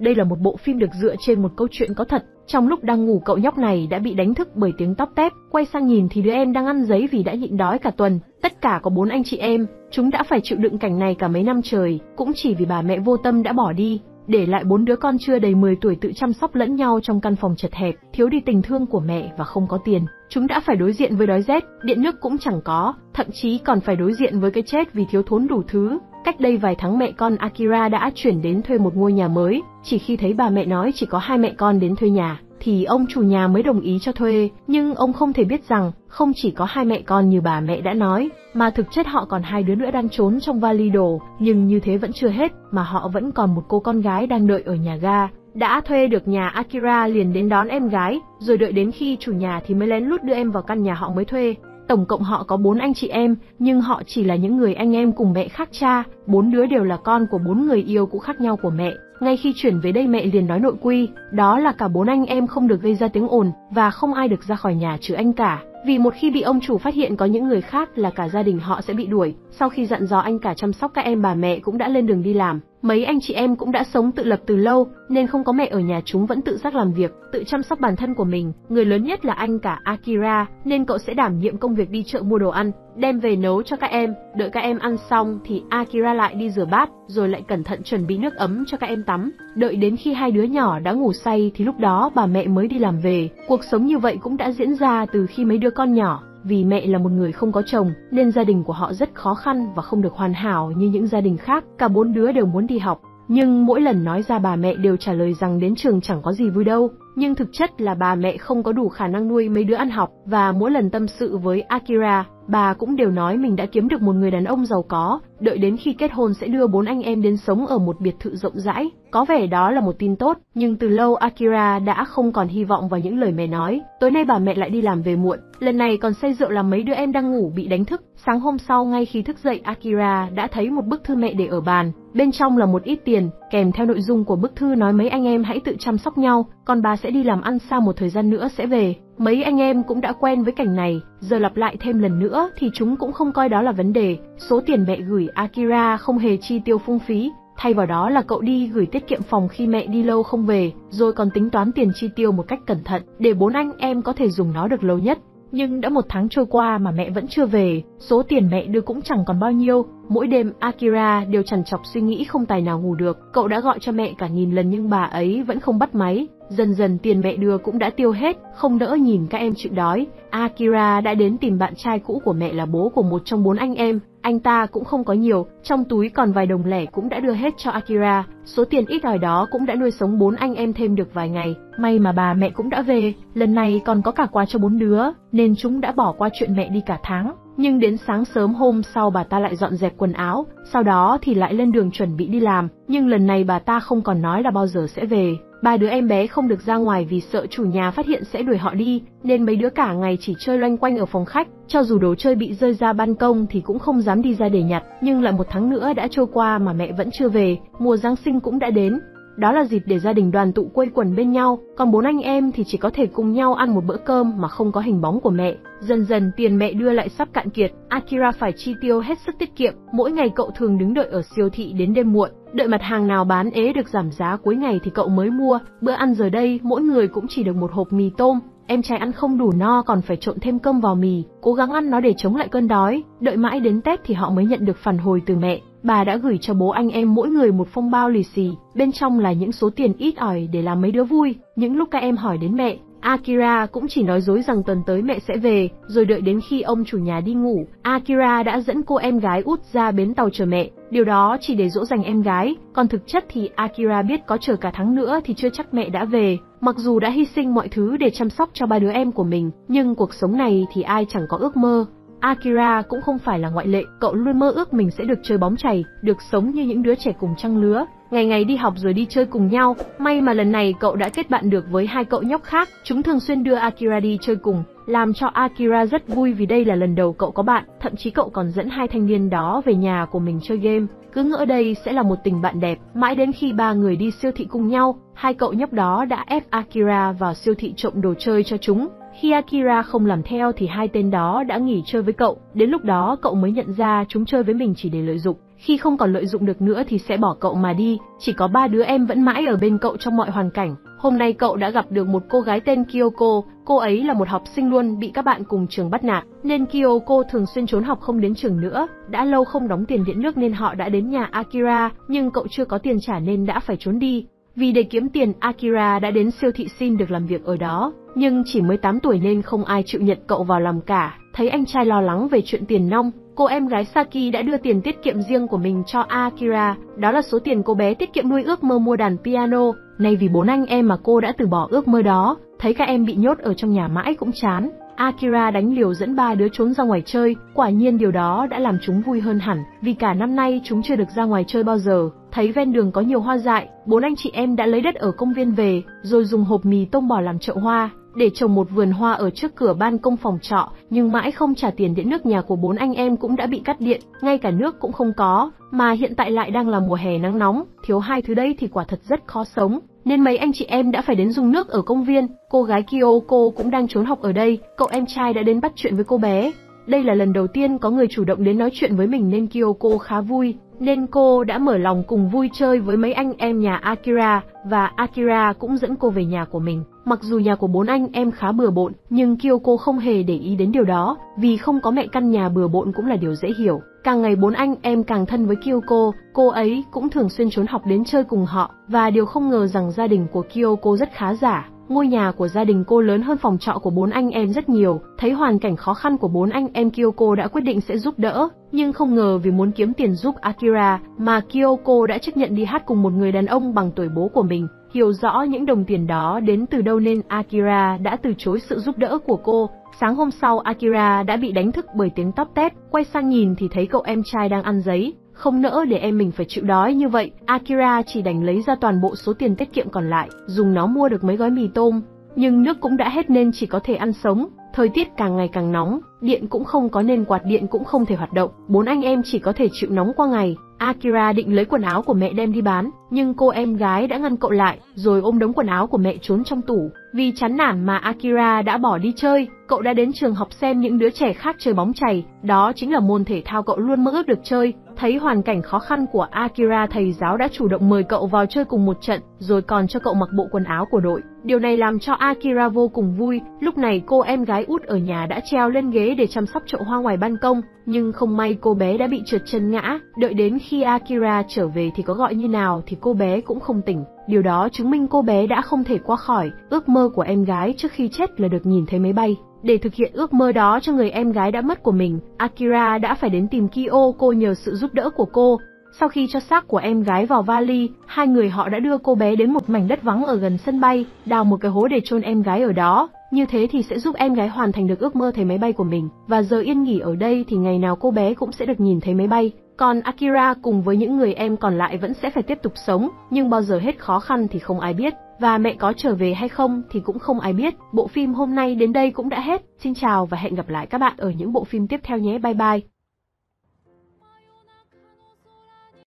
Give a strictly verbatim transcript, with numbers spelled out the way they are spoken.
Đây là một bộ phim được dựa trên một câu chuyện có thật. Trong lúc đang ngủ, cậu nhóc này đã bị đánh thức bởi tiếng tóp tép, quay sang nhìn thì đứa em đang ăn giấy vì đã nhịn đói cả tuần. Tất cả có bốn anh chị em, chúng đã phải chịu đựng cảnh này cả mấy năm trời, cũng chỉ vì bà mẹ vô tâm đã bỏ đi, để lại bốn đứa con chưa đầy mười tuổi tự chăm sóc lẫn nhau trong căn phòng chật hẹp, thiếu đi tình thương của mẹ và không có tiền. Chúng đã phải đối diện với đói rét, điện nước cũng chẳng có, thậm chí còn phải đối diện với cái chết vì thiếu thốn đủ thứ. Cách đây vài tháng mẹ con Akira đã chuyển đến thuê một ngôi nhà mới, chỉ khi thấy bà mẹ nói chỉ có hai mẹ con đến thuê nhà, thì ông chủ nhà mới đồng ý cho thuê, nhưng ông không thể biết rằng không chỉ có hai mẹ con như bà mẹ đã nói, mà thực chất họ còn hai đứa nữa đang trốn trong vali đồ, nhưng như thế vẫn chưa hết, mà họ vẫn còn một cô con gái đang đợi ở nhà ga. Đã thuê được nhà, Akira liền đến đón em gái, rồi đợi đến khi chủ nhà thì mới lén lút đưa em vào căn nhà họ mới thuê. Tổng cộng họ có bốn anh chị em, nhưng họ chỉ là những người anh em cùng mẹ khác cha, bốn đứa đều là con của bốn người yêu cũ khác nhau của mẹ. Ngay khi chuyển về đây mẹ liền nói nội quy, đó là cả bốn anh em không được gây ra tiếng ồn, và không ai được ra khỏi nhà trừ anh cả. Vì một khi bị ông chủ phát hiện có những người khác là cả gia đình họ sẽ bị đuổi. Sau khi dặn dò anh cả chăm sóc các em, bà mẹ cũng đã lên đường đi làm. Mấy anh chị em cũng đã sống tự lập từ lâu, nên không có mẹ ở nhà chúng vẫn tự giác làm việc, tự chăm sóc bản thân của mình. Người lớn nhất là anh cả Akira, nên cậu sẽ đảm nhiệm công việc đi chợ mua đồ ăn, đem về nấu cho các em. Đợi các em ăn xong thì Akira lại đi rửa bát, rồi lại cẩn thận chuẩn bị nước ấm cho các em tắm. Đợi đến khi hai đứa nhỏ đã ngủ say thì lúc đó bà mẹ mới đi làm về. Cuộc sống như vậy cũng đã diễn ra từ khi mấy đứa con nhỏ. Vì mẹ là một người không có chồng, nên gia đình của họ rất khó khăn và không được hoàn hảo như những gia đình khác. Cả bốn đứa đều muốn đi học, nhưng mỗi lần nói ra bà mẹ đều trả lời rằng đến trường chẳng có gì vui đâu. Nhưng thực chất là bà mẹ không có đủ khả năng nuôi mấy đứa ăn học, và mỗi lần tâm sự với Akira, bà cũng đều nói mình đã kiếm được một người đàn ông giàu có, đợi đến khi kết hôn sẽ đưa bốn anh em đến sống ở một biệt thự rộng rãi. Có vẻ đó là một tin tốt, nhưng từ lâu Akira đã không còn hy vọng vào những lời mẹ nói. Tối nay bà mẹ lại đi làm về muộn, lần này còn say rượu làm mấy đứa em đang ngủ bị đánh thức. Sáng hôm sau ngay khi thức dậy, Akira đã thấy một bức thư mẹ để ở bàn. Bên trong là một ít tiền, kèm theo nội dung của bức thư nói mấy anh em hãy tự chăm sóc nhau, còn bà sẽ đi làm ăn xa một thời gian nữa sẽ về. Mấy anh em cũng đã quen với cảnh này, giờ lặp lại thêm lần nữa thì chúng cũng không coi đó là vấn đề. Số tiền mẹ gửi Akira không hề chi tiêu phung phí, thay vào đó là cậu đi gửi tiết kiệm phòng khi mẹ đi lâu không về, rồi còn tính toán tiền chi tiêu một cách cẩn thận, để bốn anh em có thể dùng nó được lâu nhất. Nhưng đã một tháng trôi qua mà mẹ vẫn chưa về, số tiền mẹ đưa cũng chẳng còn bao nhiêu. Mỗi đêm Akira đều trằn trọc suy nghĩ không tài nào ngủ được. Cậu đã gọi cho mẹ cả nghìn lần nhưng bà ấy vẫn không bắt máy. Dần dần tiền mẹ đưa cũng đã tiêu hết, không đỡ nhìn các em chịu đói. Akira đã đến tìm bạn trai cũ của mẹ là bố của một trong bốn anh em. Anh ta cũng không có nhiều, trong túi còn vài đồng lẻ cũng đã đưa hết cho Akira. Số tiền ít ỏi đó cũng đã nuôi sống bốn anh em thêm được vài ngày. May mà bà mẹ cũng đã về, lần này còn có cả quà cho bốn đứa, nên chúng đã bỏ qua chuyện mẹ đi cả tháng. Nhưng đến sáng sớm hôm sau bà ta lại dọn dẹp quần áo, sau đó thì lại lên đường chuẩn bị đi làm. Nhưng lần này bà ta không còn nói là bao giờ sẽ về. Ba đứa em bé không được ra ngoài vì sợ chủ nhà phát hiện sẽ đuổi họ đi, nên mấy đứa cả ngày chỉ chơi loanh quanh ở phòng khách. Cho dù đồ chơi bị rơi ra ban công thì cũng không dám đi ra để nhặt. Nhưng lại một tháng nữa đã trôi qua mà mẹ vẫn chưa về. Mùa Giáng sinh cũng đã đến. Đó là dịp để gia đình đoàn tụ quây quần bên nhau, còn bốn anh em thì chỉ có thể cùng nhau ăn một bữa cơm mà không có hình bóng của mẹ. Dần dần tiền mẹ đưa lại sắp cạn kiệt, Akira phải chi tiêu hết sức tiết kiệm. Mỗi ngày cậu thường đứng đợi ở siêu thị đến đêm muộn, đợi mặt hàng nào bán ế được giảm giá cuối ngày thì cậu mới mua. Bữa ăn giờ đây mỗi người cũng chỉ được một hộp mì tôm. Em trai ăn không đủ no còn phải trộn thêm cơm vào mì, cố gắng ăn nó để chống lại cơn đói. Đợi mãi đến Tết thì họ mới nhận được phản hồi từ mẹ. Bà đã gửi cho bố anh em mỗi người một phong bao lì xì, bên trong là những số tiền ít ỏi để làm mấy đứa vui. Những lúc các em hỏi đến mẹ, Akira cũng chỉ nói dối rằng tuần tới mẹ sẽ về, rồi đợi đến khi ông chủ nhà đi ngủ, Akira đã dẫn cô em gái út ra bến tàu chờ mẹ. Điều đó chỉ để dỗ dành em gái, còn thực chất thì Akira biết có chờ cả tháng nữa thì chưa chắc mẹ đã về. Mặc dù đã hy sinh mọi thứ để chăm sóc cho ba đứa em của mình, nhưng cuộc sống này thì ai chẳng có ước mơ. Akira cũng không phải là ngoại lệ, cậu luôn mơ ước mình sẽ được chơi bóng chày, được sống như những đứa trẻ cùng trang lứa, ngày ngày đi học rồi đi chơi cùng nhau. May mà lần này cậu đã kết bạn được với hai cậu nhóc khác, chúng thường xuyên đưa Akira đi chơi cùng, làm cho Akira rất vui vì đây là lần đầu cậu có bạn, thậm chí cậu còn dẫn hai thanh niên đó về nhà của mình chơi game, cứ ngỡ đây sẽ là một tình bạn đẹp. Mãi đến khi ba người đi siêu thị cùng nhau, hai cậu nhóc đó đã ép Akira vào siêu thị trộm đồ chơi cho chúng. Khi Akira không làm theo thì hai tên đó đã nghỉ chơi với cậu, đến lúc đó cậu mới nhận ra chúng chơi với mình chỉ để lợi dụng. khi không còn lợi dụng được nữa thì sẽ bỏ cậu mà đi, chỉ có ba đứa em vẫn mãi ở bên cậu trong mọi hoàn cảnh. Hôm nay cậu đã gặp được một cô gái tên Kyoko, cô ấy là một học sinh luôn bị các bạn cùng trường bắt nạt, nên Kyoko thường xuyên trốn học không đến trường nữa, đã lâu không đóng tiền điện nước nên họ đã đến nhà Akira, nhưng cậu chưa có tiền trả nên đã phải trốn đi. Vì để kiếm tiền, Akira đã đến siêu thị xin được làm việc ở đó, nhưng chỉ mới tám tuổi nên không ai chịu nhận cậu vào làm cả. Thấy anh trai lo lắng về chuyện tiền nong, cô em gái Saki đã đưa tiền tiết kiệm riêng của mình cho Akira, đó là số tiền cô bé tiết kiệm nuôi ước mơ mua đàn piano. Nay vì bốn anh em mà cô đã từ bỏ ước mơ đó, thấy các em bị nhốt ở trong nhà mãi cũng chán. Akira đánh liều dẫn ba đứa trốn ra ngoài chơi, quả nhiên điều đó đã làm chúng vui hơn hẳn, vì cả năm nay chúng chưa được ra ngoài chơi bao giờ. Thấy ven đường có nhiều hoa dại, bốn anh chị em đã lấy đất ở công viên về, rồi dùng hộp mì tông bò làm chậu hoa, để trồng một vườn hoa ở trước cửa ban công phòng trọ, nhưng mãi không trả tiền điện nước nhà của bốn anh em cũng đã bị cắt điện, ngay cả nước cũng không có, mà hiện tại lại đang là mùa hè nắng nóng, thiếu hai thứ đây thì quả thật rất khó sống, nên mấy anh chị em đã phải đến dùng nước ở công viên. Cô gái Kyoko cũng đang trốn học ở đây, cậu em trai đã đến bắt chuyện với cô bé. Đây là lần đầu tiên có người chủ động đến nói chuyện với mình nên Kyoko khá vui, nên cô đã mở lòng cùng vui chơi với mấy anh em nhà Akira, và Akira cũng dẫn cô về nhà của mình. Mặc dù nhà của bốn anh em khá bừa bộn, nhưng Kyoko không hề để ý đến điều đó, vì không có mẹ căn nhà bừa bộn cũng là điều dễ hiểu. Càng ngày bốn anh em càng thân với Kyoko, cô ấy cũng thường xuyên trốn học đến chơi cùng họ, và điều không ngờ rằng gia đình của Kyoko rất khá giả. Ngôi nhà của gia đình cô lớn hơn phòng trọ của bốn anh em rất nhiều, thấy hoàn cảnh khó khăn của bốn anh em Kyoko đã quyết định sẽ giúp đỡ, nhưng không ngờ vì muốn kiếm tiền giúp Akira mà Kyoko đã chấp nhận đi hát cùng một người đàn ông bằng tuổi bố của mình. Hiểu rõ những đồng tiền đó đến từ đâu nên Akira đã từ chối sự giúp đỡ của cô. Sáng hôm sau Akira đã bị đánh thức bởi tiếng tóp tép, quay sang nhìn thì thấy cậu em trai đang ăn giấy. Không nỡ để em mình phải chịu đói như vậy, Akira chỉ đành lấy ra toàn bộ số tiền tiết kiệm còn lại, dùng nó mua được mấy gói mì tôm. Nhưng nước cũng đã hết nên chỉ có thể ăn sống. Thời tiết càng ngày càng nóng, điện cũng không có nên quạt điện cũng không thể hoạt động, bốn anh em chỉ có thể chịu nóng qua ngày. Akira định lấy quần áo của mẹ đem đi bán, nhưng cô em gái đã ngăn cậu lại, rồi ôm đống quần áo của mẹ trốn trong tủ. Vì chán nản mà Akira đã bỏ đi chơi, cậu đã đến trường học xem những đứa trẻ khác chơi bóng chày, đó chính là môn thể thao cậu luôn mơ ước được chơi. Thấy hoàn cảnh khó khăn của Akira, thầy giáo đã chủ động mời cậu vào chơi cùng một trận, rồi còn cho cậu mặc bộ quần áo của đội. Điều này làm cho Akira vô cùng vui. Lúc này cô em gái út ở nhà đã treo lên ghế để chăm sóc chậu hoa ngoài ban công, nhưng không may cô bé đã bị trượt chân ngã. Đợi đến khi Akira trở về thì có gọi như nào thì cô bé cũng không tỉnh. Điều đó chứng minh cô bé đã không thể qua khỏi ước mơ của em gái trước khi chết là được nhìn thấy máy bay. Để thực hiện ước mơ đó cho người em gái đã mất của mình, Akira đã phải đến tìm Kyoko nhờ sự giúp đỡ của cô. Sau khi cho xác của em gái vào vali, hai người họ đã đưa cô bé đến một mảnh đất vắng ở gần sân bay, đào một cái hố để chôn em gái ở đó. Như thế thì sẽ giúp em gái hoàn thành được ước mơ thấy máy bay của mình, và giờ yên nghỉ ở đây thì ngày nào cô bé cũng sẽ được nhìn thấy máy bay. Còn Akira cùng với những người em còn lại vẫn sẽ phải tiếp tục sống, nhưng bao giờ hết khó khăn thì không ai biết, và mẹ có trở về hay không thì cũng không ai biết. Bộ phim hôm nay đến đây cũng đã hết. Xin chào và hẹn gặp lại các bạn ở những bộ phim tiếp theo nhé, bye bye.